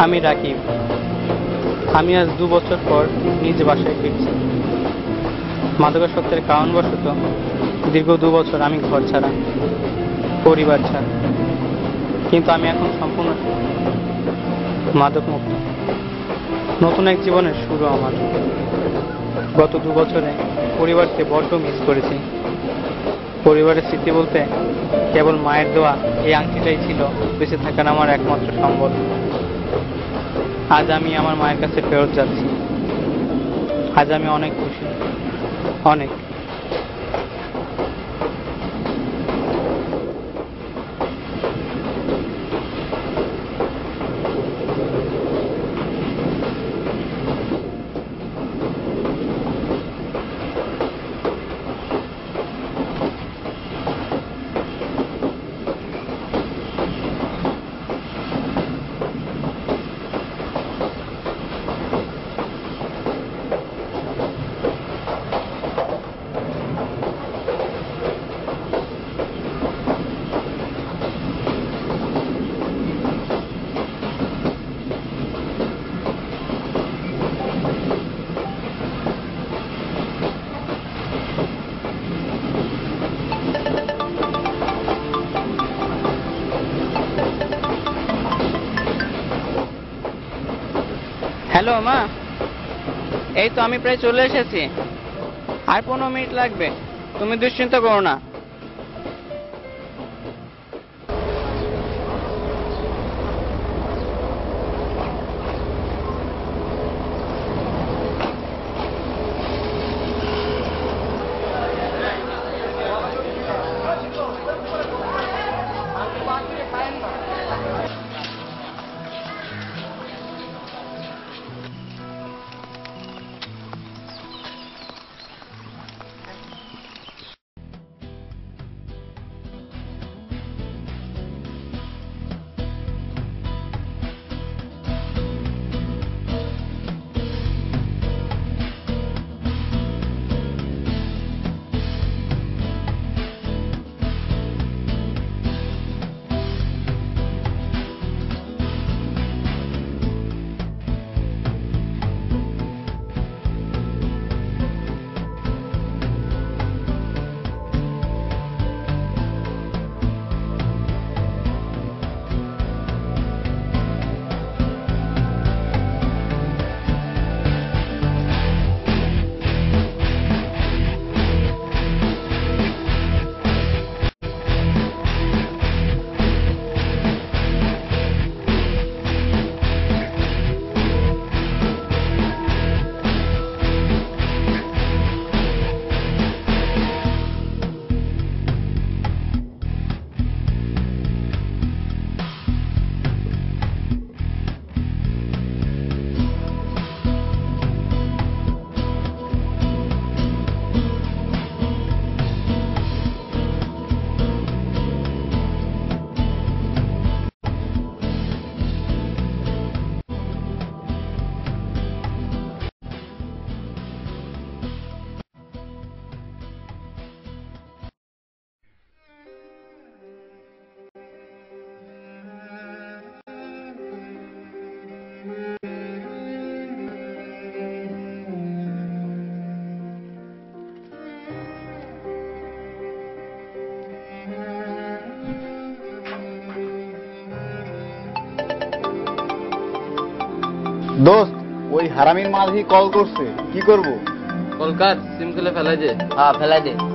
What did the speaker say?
আমি রাকিব। আমি আজ 2 বছর পর নিজ বাসায় ফিরছি। মাদকাসক্তের কারণবশত দীর্ঘ 2 বছর আমি ঘর ছাড়া, পরিবার ছাড়া, কিন্তু আমি এখন সম্পূর্ণ মাদক মুক্ত। নতুন এক জীবনের শুরু আমার। গত 2 বছরে পরিবারকে বড্ড মিস করেছি। পরিবারের স্মৃতি বলতে কেবল মায়ের দেওয়া এই আংটিটাই ছিল বেঁচে থাকার আমার একমাত্র সম্বল। আজ আমি আমার মায়ের কাছে ফেরত যাচ্ছি। আজ আমি অনেক খুশি, অনেক। হ্যালো মা, এই তো আমি প্রায় চলে এসেছি। আর 15 মিনিট লাগবে, তুমি দুশ্চিন্তা করো না। দোস্ত, ওই হারামির মাঝি কল করছে, কি করব? কলকাত সিম খুলে ফেলাই দে। হ্যাঁ ফেলাই দে।